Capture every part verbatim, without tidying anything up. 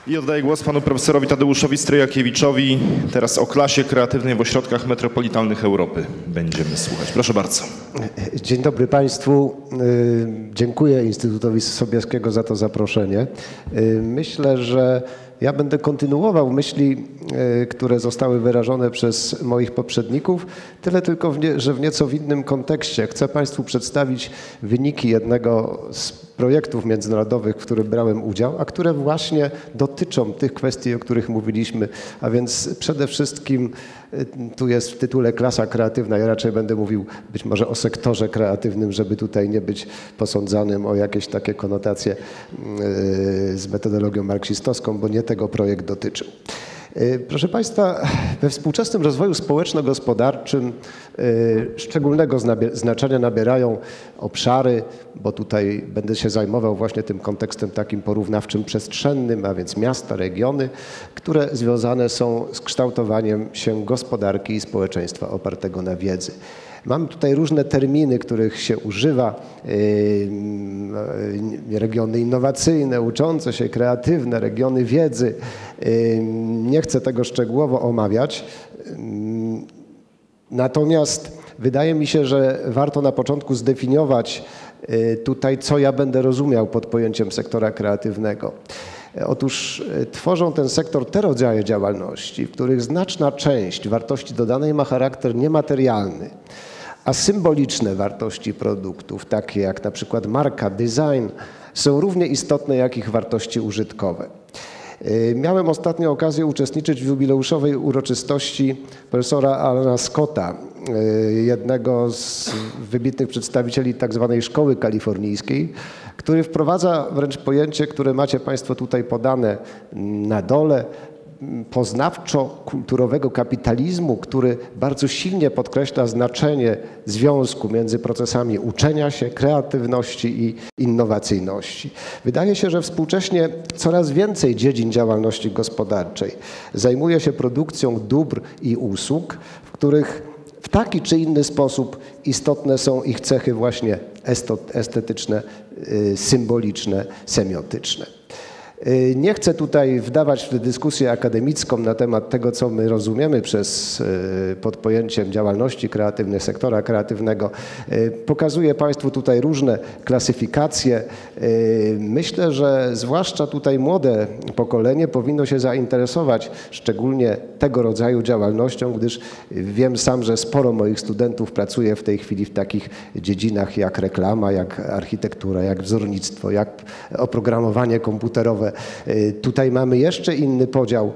I oddaję głos panu profesorowi Tadeuszowi Stryjakiewiczowi. Teraz o klasie kreatywnej w ośrodkach metropolitalnych Europy będziemy słuchać. Proszę bardzo. Dzień dobry państwu. Dziękuję Instytutowi Sobieskiego za to zaproszenie. Myślę, że ja będę kontynuował myśli, które zostały wyrażone przez moich poprzedników, tyle tylko, w nie, że w nieco w innym kontekście. Chcę państwu przedstawić wyniki jednego z projektów międzynarodowych, w którym brałem udział, a które właśnie dotyczą tych kwestii, o których mówiliśmy, a więc przede wszystkim tu jest w tytule klasa kreatywna, ja raczej będę mówił być może o sektorze kreatywnym, żeby tutaj nie być posądzanym o jakieś takie konotacje z metodologią marksistowską, bo nie tego projekt dotyczył. Proszę państwa, we współczesnym rozwoju społeczno-gospodarczym szczególnego znaczenia nabierają obszary, bo tutaj będę się zajmował właśnie tym kontekstem takim porównawczym przestrzennym, a więc miasta, regiony, które związane są z kształtowaniem się gospodarki i społeczeństwa opartego na wiedzy. Mam tutaj różne terminy, których się używa, regiony innowacyjne, uczące się, kreatywne, regiony wiedzy. Nie chcę tego szczegółowo omawiać. Natomiast wydaje mi się, że warto na początku zdefiniować tutaj, co ja będę rozumiał pod pojęciem sektora kreatywnego. Otóż tworzą ten sektor te rodzaje działalności, w których znaczna część wartości dodanej ma charakter niematerialny, a symboliczne wartości produktów, takie jak na przykład marka, design, są równie istotne jak ich wartości użytkowe. Miałem ostatnio okazję uczestniczyć w jubileuszowej uroczystości profesora Alana Scotta, jednego z wybitnych przedstawicieli tak zwanej szkoły kalifornijskiej, który wprowadza wręcz pojęcie, które macie państwo tutaj podane na dole, poznawczo-kulturowego kapitalizmu, który bardzo silnie podkreśla znaczenie związku między procesami uczenia się, kreatywności i innowacyjności. Wydaje się, że współcześnie coraz więcej dziedzin działalności gospodarczej zajmuje się produkcją dóbr i usług, w których w taki czy inny sposób istotne są ich cechy właśnie estetyczne, symboliczne, semiotyczne. Nie chcę tutaj wdawać w dyskusję akademicką na temat tego, co my rozumiemy przez pod pojęciem działalności kreatywnej, sektora kreatywnego. Pokazuję państwu tutaj różne klasyfikacje. Myślę, że zwłaszcza tutaj młode pokolenie powinno się zainteresować szczególnie tego rodzaju działalnością, gdyż wiem sam, że sporo moich studentów pracuje w tej chwili w takich dziedzinach jak reklama, jak architektura, jak wzornictwo, jak oprogramowanie komputerowe. Tutaj mamy jeszcze inny podział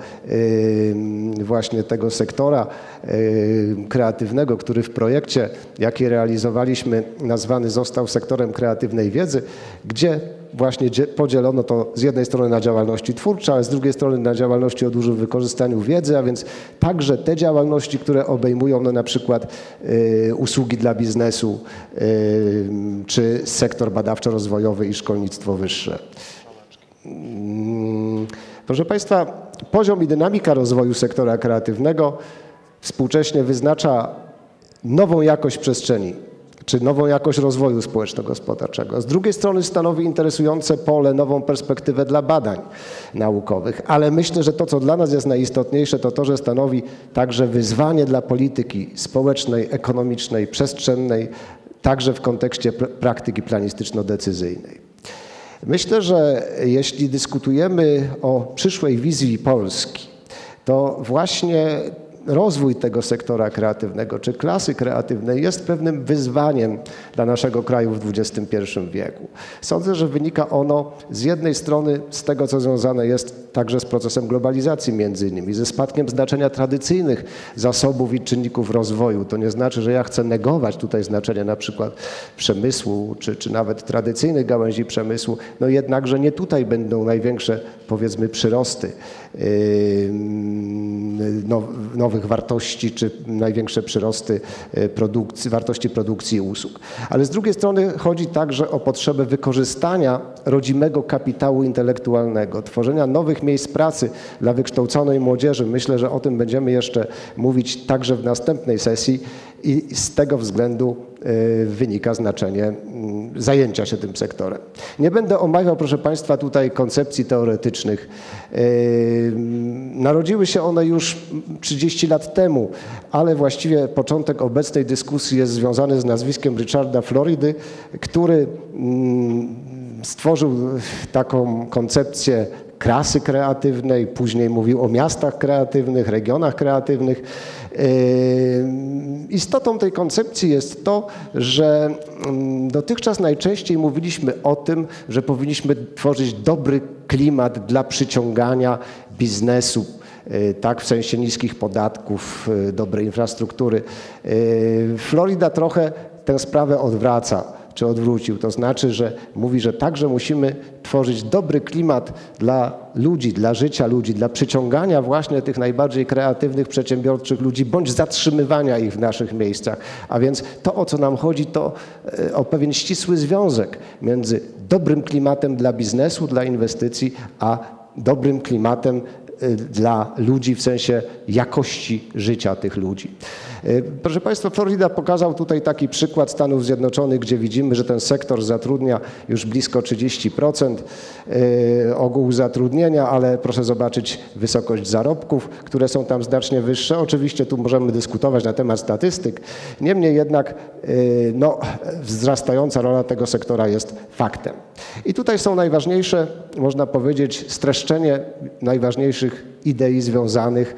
właśnie tego sektora kreatywnego, który w projekcie, jaki realizowaliśmy, nazwany został sektorem kreatywnej wiedzy, gdzie właśnie podzielono to z jednej strony na działalności twórcze, ale z drugiej strony na działalności o dużym wykorzystaniu wiedzy, a więc także te działalności, które obejmują no, na przykład y, usługi dla biznesu y, czy sektor badawczo-rozwojowy i szkolnictwo wyższe. Proszę państwa, poziom i dynamika rozwoju sektora kreatywnego współcześnie wyznacza nową jakość przestrzeni, czy nową jakość rozwoju społeczno-gospodarczego. Z drugiej strony stanowi interesujące pole, nową perspektywę dla badań naukowych, ale myślę, że to, co dla nas jest najistotniejsze, to to, że stanowi także wyzwanie dla polityki społecznej, ekonomicznej, przestrzennej, także w kontekście praktyki planistyczno-decyzyjnej. Myślę, że jeśli dyskutujemy o przyszłej wizji Polski, to właśnie rozwój tego sektora kreatywnego czy klasy kreatywnej jest pewnym wyzwaniem dla naszego kraju w dwudziestym pierwszym wieku. Sądzę, że wynika ono z jednej strony z tego, co związane jest także z procesem globalizacji między innymi, ze spadkiem znaczenia tradycyjnych zasobów i czynników rozwoju. To nie znaczy, że ja chcę negować tutaj znaczenie na przykład przemysłu czy, czy nawet tradycyjnych gałęzi przemysłu, no jednakże nie tutaj będą największe, powiedzmy, przyrosty nowych wartości czy największe przyrosty produkcji, wartości produkcji i usług. Ale z drugiej strony chodzi także o potrzebę wykorzystania rodzimego kapitału intelektualnego, tworzenia nowych miejsc pracy dla wykształconej młodzieży. Myślę, że o tym będziemy jeszcze mówić także w następnej sesji i z tego względu wynika znaczenie zajęcia się tym sektorem. Nie będę omawiał, proszę Państwa, tutaj koncepcji teoretycznych. Narodziły się one już trzydzieści lat temu, ale właściwie początek obecnej dyskusji jest związany z nazwiskiem Richarda Floridy, który stworzył taką koncepcję klasy kreatywnej, później mówił o miastach kreatywnych, regionach kreatywnych. Istotą tej koncepcji jest to, że dotychczas najczęściej mówiliśmy o tym, że powinniśmy tworzyć dobry klimat dla przyciągania biznesu, tak, w sensie niskich podatków, dobrej infrastruktury. Florida trochę tę sprawę odwraca, czy odwrócił. To znaczy, że mówi, że także musimy tworzyć dobry klimat dla ludzi, dla życia ludzi, dla przyciągania właśnie tych najbardziej kreatywnych, przedsiębiorczych ludzi, bądź zatrzymywania ich w naszych miejscach. A więc to, o co nam chodzi, to o pewien ścisły związek między dobrym klimatem dla biznesu, dla inwestycji, a dobrym klimatem dla ludzi w sensie jakości życia tych ludzi. Proszę Państwa, Florida pokazał tutaj taki przykład Stanów Zjednoczonych, gdzie widzimy, że ten sektor zatrudnia już blisko trzydzieści procent ogółu zatrudnienia, ale proszę zobaczyć wysokość zarobków, które są tam znacznie wyższe. Oczywiście tu możemy dyskutować na temat statystyk, niemniej jednak no, wzrastająca rola tego sektora jest faktem. I tutaj są najważniejsze, można powiedzieć, streszczenie najważniejszych idei związanych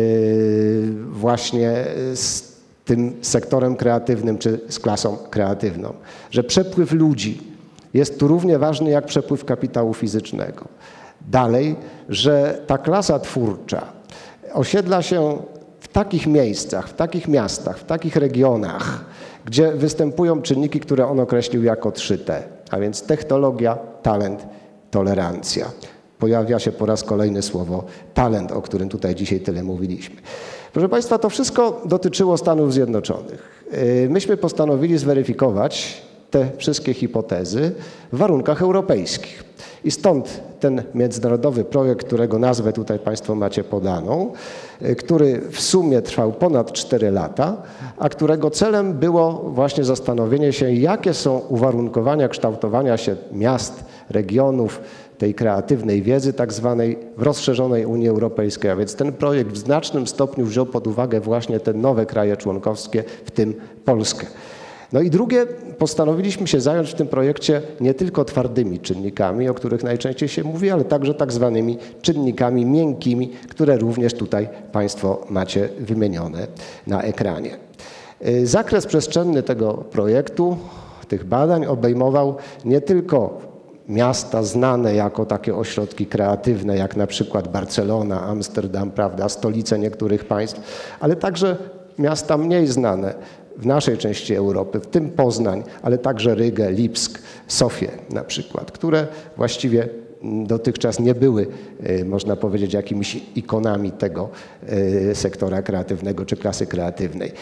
właśnie z tym sektorem kreatywnym czy z klasą kreatywną. Że przepływ ludzi jest tu równie ważny jak przepływ kapitału fizycznego. Dalej, że ta klasa twórcza osiedla się w takich miejscach, w takich miastach, w takich regionach, gdzie występują czynniki, które on określił jako trzy T, a więc technologia, talent, tolerancja. Pojawia się po raz kolejny słowo talent, o którym tutaj dzisiaj tyle mówiliśmy. Proszę Państwa, to wszystko dotyczyło Stanów Zjednoczonych. Myśmy postanowili zweryfikować te wszystkie hipotezy w warunkach europejskich. I stąd ten międzynarodowy projekt, którego nazwę tutaj Państwo macie podaną, który w sumie trwał ponad cztery lata, a którego celem było właśnie zastanowienie się, jakie są uwarunkowania kształtowania się miast, regionów, tej kreatywnej wiedzy tak zwanej w rozszerzonej Unii Europejskiej. A więc ten projekt w znacznym stopniu wziął pod uwagę właśnie te nowe kraje członkowskie, w tym Polskę. No i drugie, postanowiliśmy się zająć w tym projekcie nie tylko twardymi czynnikami, o których najczęściej się mówi, ale także tak zwanymi czynnikami miękkimi, które również tutaj Państwo macie wymienione na ekranie. Zakres przestrzenny tego projektu, tych badań obejmował nie tylko miasta znane jako takie ośrodki kreatywne, jak na przykład Barcelona, Amsterdam, prawda, stolice niektórych państw, ale także miasta mniej znane w naszej części Europy, w tym Poznań, ale także Rygę, Lipsk, Sofię na przykład, które właściwie dotychczas nie były, można powiedzieć, jakimiś ikonami tego sektora kreatywnego czy klasy kreatywnej.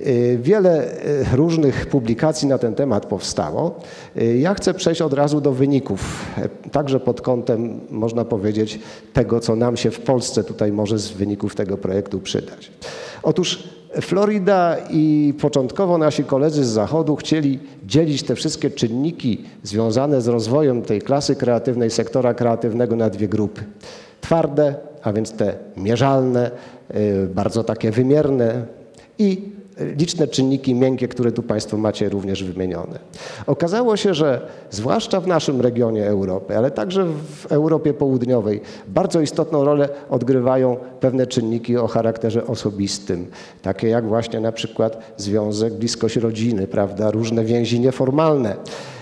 Wiele różnych publikacji na ten temat powstało. Ja chcę przejść od razu do wyników, także pod kątem, można powiedzieć, tego, co nam się w Polsce tutaj może z wyników tego projektu przydać. Otóż Florida i początkowo nasi koledzy z Zachodu chcieli dzielić te wszystkie czynniki związane z rozwojem tej klasy kreatywnej, sektora kreatywnego na dwie grupy. Twarde, a więc te mierzalne, bardzo takie wymierne i liczne czynniki miękkie, które tu Państwo macie również wymienione. Okazało się, że zwłaszcza w naszym regionie Europy, ale także w Europie Południowej bardzo istotną rolę odgrywają pewne czynniki o charakterze osobistym, takie jak właśnie na przykład związek, bliskość rodziny, prawda, różne więzi nieformalne.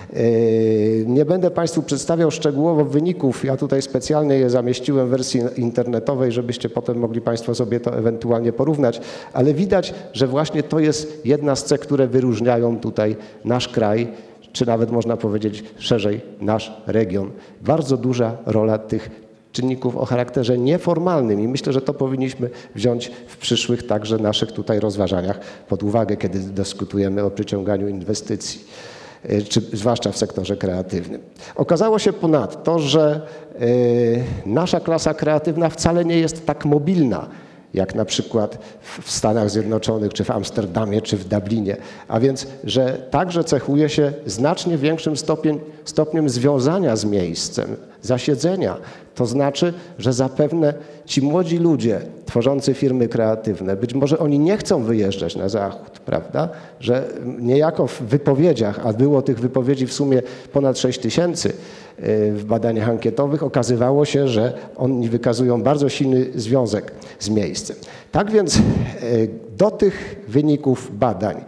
Nie będę Państwu przedstawiał szczegółowo wyników, ja tutaj specjalnie je zamieściłem w wersji internetowej, żebyście potem mogli Państwo sobie to ewentualnie porównać, ale widać, że właśnie to jest jedna z cech, które wyróżniają tutaj nasz kraj, czy nawet można powiedzieć szerzej nasz region. Bardzo duża rola tych czynników o charakterze nieformalnym i myślę, że to powinniśmy wziąć w przyszłych także naszych tutaj rozważaniach pod uwagę, kiedy dyskutujemy o przyciąganiu inwestycji, czy zwłaszcza w sektorze kreatywnym. Okazało się ponadto, że nasza klasa kreatywna wcale nie jest tak mobilna, jak na przykład w Stanach Zjednoczonych, czy w Amsterdamie, czy w Dublinie. A więc, że także cechuje się znacznie większym stopień, stopniem związania z miejscem, zasiedzenia. To znaczy, że zapewne ci młodzi ludzie tworzący firmy kreatywne, być może oni nie chcą wyjeżdżać na zachód, prawda? Że niejako w wypowiedziach, a było tych wypowiedzi w sumie ponad sześć tysięcy w badaniach ankietowych, okazywało się, że oni wykazują bardzo silny związek z miejscem. Tak więc do tych wyników badań,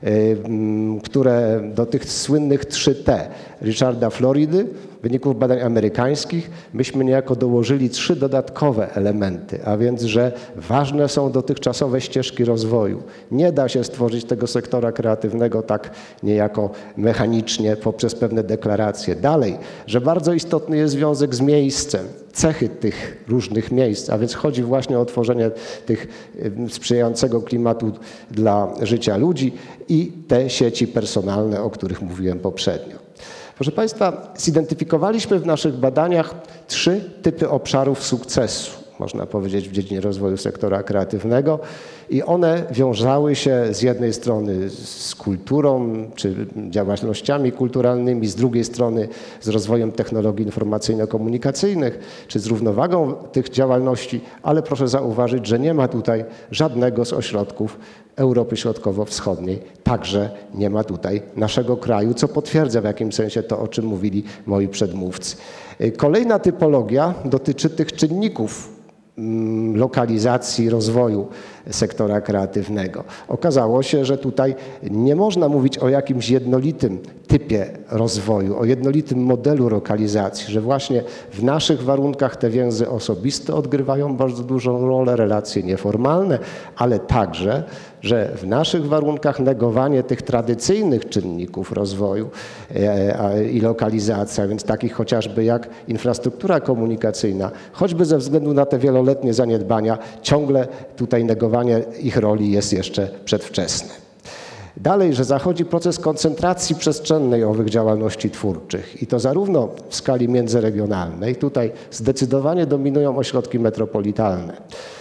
które do tych słynnych trzy T Richarda Floridy, wyników badań amerykańskich, myśmy niejako dołożyli trzy dodatkowe elementy, a więc, że ważne są dotychczasowe ścieżki rozwoju. Nie da się stworzyć tego sektora kreatywnego tak niejako mechanicznie poprzez pewne deklaracje. Dalej, że bardzo istotny jest związek z miejscem, cechy tych różnych miejsc, a więc chodzi właśnie o tworzenie tych sprzyjającego klimatu dla życia ludzi i te sieci personalne, o których mówiłem poprzednio. Proszę Państwa, zidentyfikowaliśmy w naszych badaniach trzy typy obszarów sukcesu, można powiedzieć, w dziedzinie rozwoju sektora kreatywnego i one wiązały się z jednej strony z kulturą czy działalnościami kulturalnymi, z drugiej strony z rozwojem technologii informacyjno-komunikacyjnych czy z równowagą tych działalności, ale proszę zauważyć, że nie ma tutaj żadnego z ośrodków Europy Środkowo-Wschodniej. Także nie ma tutaj naszego kraju, co potwierdza w jakimś sensie to, o czym mówili moi przedmówcy. Kolejna typologia dotyczy tych czynników lokalizacji rozwoju sektora kreatywnego. Okazało się, że tutaj nie można mówić o jakimś jednolitym typie rozwoju, o jednolitym modelu lokalizacji, że właśnie w naszych warunkach te więzy osobiste odgrywają bardzo dużą rolę, relacje nieformalne, ale także, że w naszych warunkach negowanie tych tradycyjnych czynników rozwoju i lokalizacja, więc takich chociażby jak infrastruktura komunikacyjna, choćby ze względu na te wieloletnie zaniedbania, ciągle tutaj negowanie ich roli jest jeszcze przedwczesne. Dalej, że zachodzi proces koncentracji przestrzennej owych działalności twórczych i to zarówno w skali międzyregionalnej, tutaj zdecydowanie dominują ośrodki metropolitalne.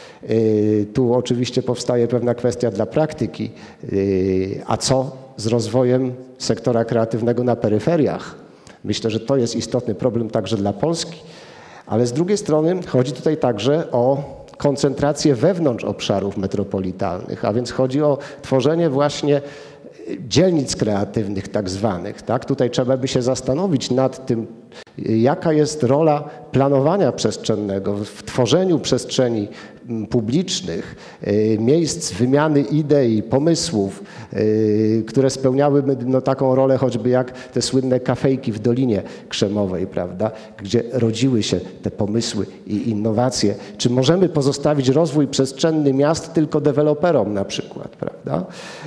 Tu oczywiście powstaje pewna kwestia dla praktyki, a co z rozwojem sektora kreatywnego na peryferiach? Myślę, że to jest istotny problem także dla Polski, ale z drugiej strony chodzi tutaj także o koncentrację wewnątrz obszarów metropolitalnych, a więc chodzi o tworzenie właśnie dzielnic kreatywnych tak zwanych. Tak? Tutaj trzeba by się zastanowić nad tym, jaka jest rola planowania przestrzennego w tworzeniu przestrzeni publicznych, miejsc wymiany idei, pomysłów, które spełniałyby no, taką rolę choćby jak te słynne kafejki w Dolinie Krzemowej, prawda, gdzie rodziły się te pomysły i innowacje. Czy możemy pozostawić rozwój przestrzenny miast tylko deweloperom na przykład, prawda?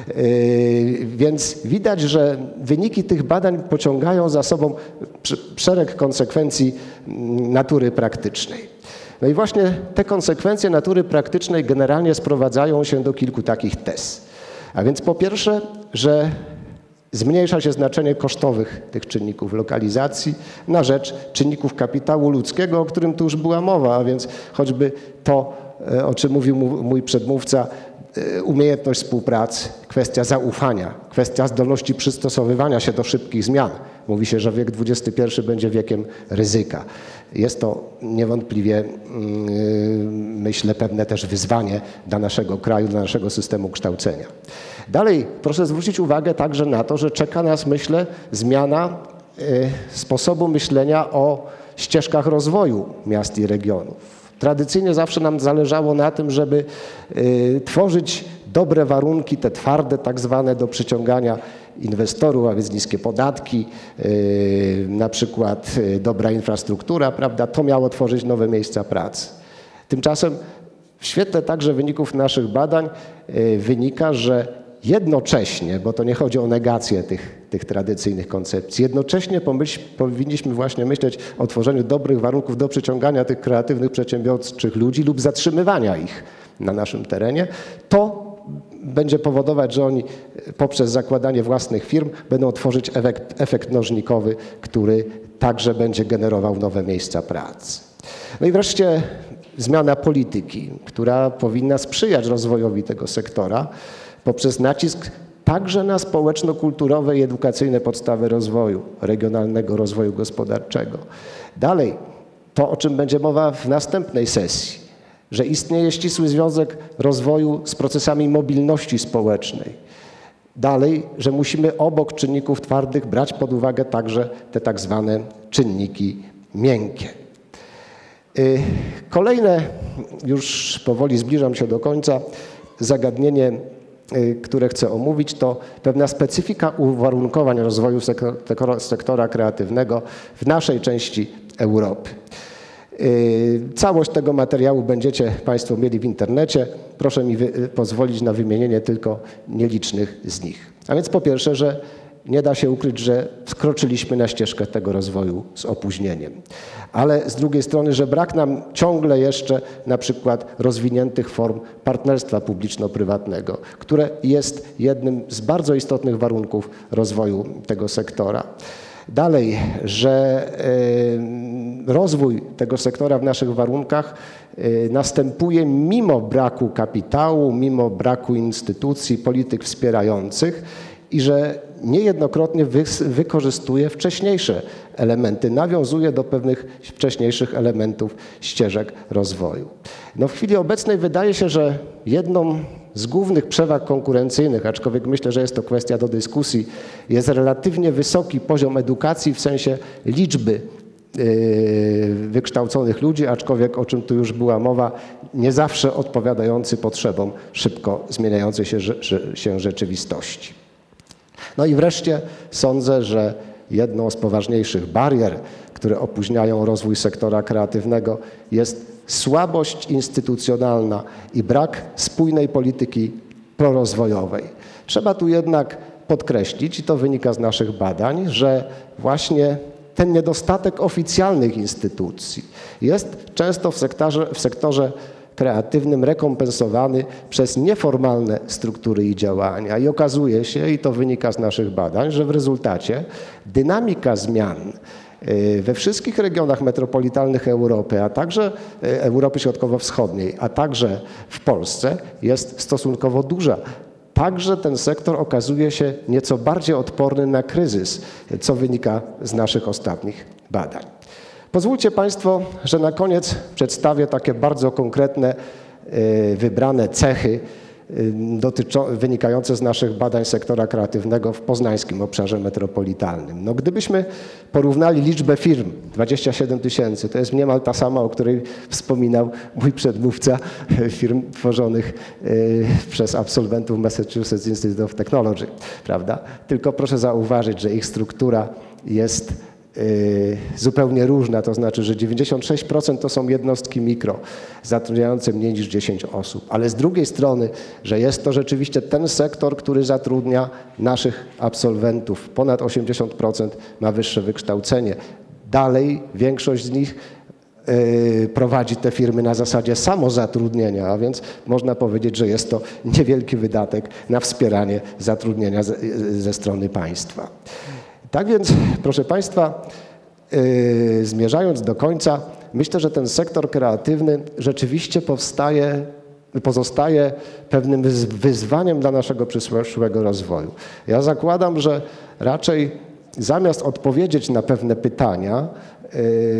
Więc widać, że wyniki tych badań pociągają za sobą szereg konsekwencji natury praktycznej. No i właśnie te konsekwencje natury praktycznej generalnie sprowadzają się do kilku takich tez. A więc po pierwsze, że zmniejsza się znaczenie kosztowych tych czynników lokalizacji na rzecz czynników kapitału ludzkiego, o którym tu już była mowa, a więc choćby to, o czym mówił mój przedmówca, umiejętność współpracy, kwestia zaufania, kwestia zdolności przystosowywania się do szybkich zmian. Mówi się, że wiek dwudziesty pierwszy będzie wiekiem ryzyka. Jest to niewątpliwie, myślę, pewne też wyzwanie dla naszego kraju, dla naszego systemu kształcenia. Dalej proszę zwrócić uwagę także na to, że czeka nas, myślę, zmiana sposobu myślenia o ścieżkach rozwoju miast i regionów. Tradycyjnie zawsze nam zależało na tym, żeby y, tworzyć dobre warunki, te twarde tak zwane, do przyciągania inwestorów, a więc niskie podatki, y, na przykład y, dobra infrastruktura, prawda? To miało tworzyć nowe miejsca pracy. Tymczasem w świetle także wyników naszych badań y, wynika, że jednocześnie, bo to nie chodzi o negację tych, tych tradycyjnych koncepcji, jednocześnie pomyśl, powinniśmy właśnie myśleć o tworzeniu dobrych warunków do przyciągania tych kreatywnych, przedsiębiorczych ludzi lub zatrzymywania ich na naszym terenie. To będzie powodować, że oni poprzez zakładanie własnych firm będą tworzyć efekt, efekt mnożnikowy, który także będzie generował nowe miejsca pracy. No i wreszcie zmiana polityki, która powinna sprzyjać rozwojowi tego sektora poprzez nacisk także na społeczno-kulturowe i edukacyjne podstawy rozwoju, regionalnego rozwoju gospodarczego. Dalej, to o czym będzie mowa w następnej sesji, że istnieje ścisły związek rozwoju z procesami mobilności społecznej. Dalej, że musimy obok czynników twardych brać pod uwagę także te tak zwane czynniki miękkie. Kolejne, już powoli zbliżam się do końca, zagadnienie, które chcę omówić, to pewna specyfika uwarunkowań rozwoju sektora kreatywnego w naszej części Europy. Całość tego materiału będziecie Państwo mieli w internecie. Proszę mi pozwolić na wymienienie tylko nielicznych z nich. A więc po pierwsze, że nie da się ukryć, że wkroczyliśmy na ścieżkę tego rozwoju z opóźnieniem. Ale z drugiej strony, że brak nam ciągle jeszcze na przykład rozwiniętych form partnerstwa publiczno-prywatnego, które jest jednym z bardzo istotnych warunków rozwoju tego sektora. Dalej, że rozwój tego sektora w naszych warunkach następuje mimo braku kapitału, mimo braku instytucji, polityk wspierających i że niejednokrotnie wy, wykorzystuje wcześniejsze elementy, nawiązuje do pewnych wcześniejszych elementów ścieżek rozwoju. No w chwili obecnej wydaje się, że jedną z głównych przewag konkurencyjnych, aczkolwiek myślę, że jest to kwestia do dyskusji, jest relatywnie wysoki poziom edukacji w sensie liczby wykształconych ludzi, aczkolwiek o czym tu już była mowa, nie zawsze odpowiadający potrzebom szybko zmieniającej się, się rzeczywistości. No i wreszcie sądzę, że jedną z poważniejszych barier, które opóźniają rozwój sektora kreatywnego, jest słabość instytucjonalna i brak spójnej polityki prorozwojowej. Trzeba tu jednak podkreślić, i to wynika z naszych badań, że właśnie ten niedostatek oficjalnych instytucji jest często w sektorze, w sektorze kreatywnym rekompensowany przez nieformalne struktury i działania. I okazuje się, i to wynika z naszych badań, że w rezultacie dynamika zmian we wszystkich regionach metropolitalnych Europy, a także Europy Środkowo-Wschodniej, a także w Polsce jest stosunkowo duża. Także ten sektor okazuje się nieco bardziej odporny na kryzys, co wynika z naszych ostatnich badań. Pozwólcie Państwo, że na koniec przedstawię takie bardzo konkretne, wybrane cechy wynikające z naszych badań sektora kreatywnego w poznańskim obszarze metropolitalnym. No, gdybyśmy porównali liczbę firm, dwadzieścia siedem tysięcy, to jest niemal ta sama, o której wspominał mój przedmówca, firm tworzonych przez absolwentów Massachusetts Institute of Technology, prawda? Tylko proszę zauważyć, że ich struktura jest zupełnie różna, to znaczy, że dziewięćdziesiąt sześć procent to są jednostki mikro, zatrudniające mniej niż dziesięć osób, ale z drugiej strony, że jest to rzeczywiście ten sektor, który zatrudnia naszych absolwentów. Ponad osiemdziesiąt procent ma wyższe wykształcenie. Dalej większość z nich prowadzi te firmy na zasadzie samozatrudnienia, a więc można powiedzieć, że jest to niewielki wydatek na wspieranie zatrudnienia ze, ze strony państwa. Tak więc, proszę Państwa, yy, zmierzając do końca, myślę, że ten sektor kreatywny rzeczywiście powstaje, pozostaje pewnym wyzwaniem dla naszego przyszłego rozwoju. Ja zakładam, że raczej zamiast odpowiedzieć na pewne pytania, yy,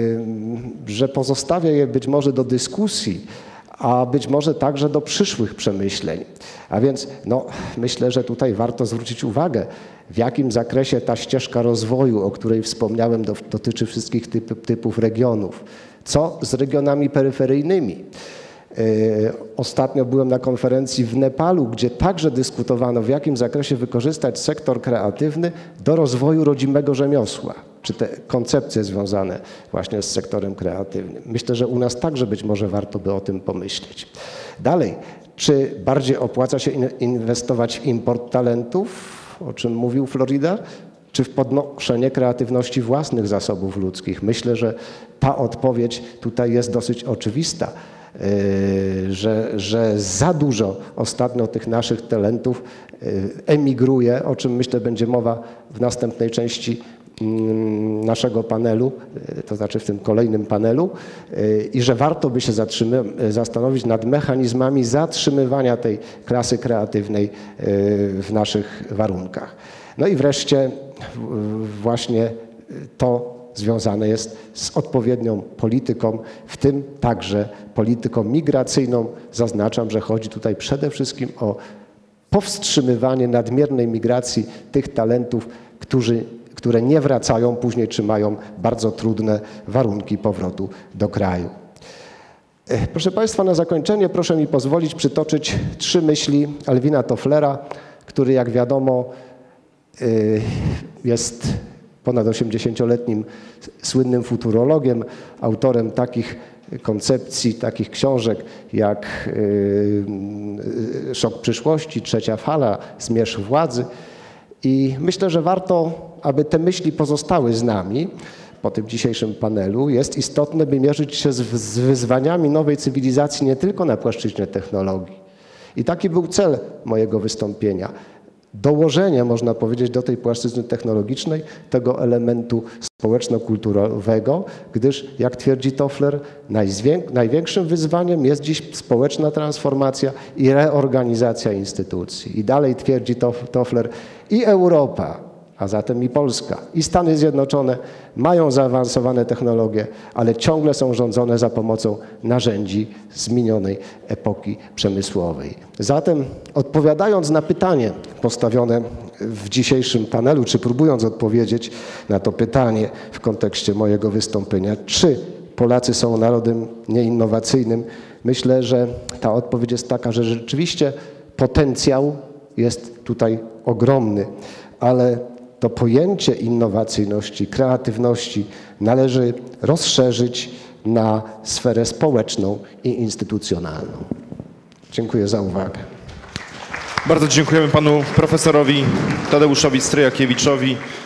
że pozostawię je być może do dyskusji, a być może także do przyszłych przemyśleń. A więc no, myślę, że tutaj warto zwrócić uwagę, w jakim zakresie ta ścieżka rozwoju, o której wspomniałem, do, dotyczy wszystkich typ, typów regionów. Co z regionami peryferyjnymi? Yy, ostatnio byłem na konferencji w Nepalu, gdzie także dyskutowano, w jakim zakresie wykorzystać sektor kreatywny do rozwoju rodzimego rzemiosła, czy te koncepcje związane właśnie z sektorem kreatywnym. Myślę, że u nas także być może warto by o tym pomyśleć. Dalej, czy bardziej opłaca się inwestować w import talentów, o czym mówił Florida, czy w podnoszenie kreatywności własnych zasobów ludzkich? Myślę, że ta odpowiedź tutaj jest dosyć oczywista, że, że za dużo ostatnio tych naszych talentów emigruje, o czym myślę będzie mowa w następnej części naszego panelu, to znaczy w tym kolejnym panelu, i że warto by się zastanowić nad mechanizmami zatrzymywania tej klasy kreatywnej w naszych warunkach. No i wreszcie właśnie to związane jest z odpowiednią polityką, w tym także polityką migracyjną. Zaznaczam, że chodzi tutaj przede wszystkim o powstrzymywanie nadmiernej migracji tych talentów, którzy, które nie wracają później, czy mają bardzo trudne warunki powrotu do kraju. Proszę Państwa, na zakończenie proszę mi pozwolić przytoczyć trzy myśli Alwina Tofflera, który, jak wiadomo, jest ponad osiemdziesięcioletnim słynnym futurologiem, autorem takich koncepcji, takich książek jak Szok przyszłości, Trzecia fala, Zmierzch władzy. I myślę, że warto, aby te myśli pozostały z nami po tym dzisiejszym panelu. Jest istotne, by mierzyć się z, z wyzwaniami nowej cywilizacji nie tylko na płaszczyźnie technologii. I taki był cel mojego wystąpienia. Dołożenie, można powiedzieć, do tej płaszczyzny technologicznej tego elementu społeczno-kulturowego, gdyż, jak twierdzi Toffler, największym wyzwaniem jest dziś społeczna transformacja i reorganizacja instytucji. I dalej twierdzi Toffler, i Europa, a zatem i Polska, i Stany Zjednoczone mają zaawansowane technologie, ale ciągle są rządzone za pomocą narzędzi z minionej epoki przemysłowej. Zatem, odpowiadając na pytanie postawione w dzisiejszym panelu, czy próbując odpowiedzieć na to pytanie w kontekście mojego wystąpienia, czy Polacy są narodem nieinnowacyjnym, myślę, że ta odpowiedź jest taka, że rzeczywiście potencjał jest tutaj ogromny, ale to pojęcie innowacyjności, kreatywności należy rozszerzyć na sferę społeczną i instytucjonalną. Dziękuję za uwagę. Bardzo dziękujemy panu profesorowi Tadeuszowi Stryjakiewiczowi.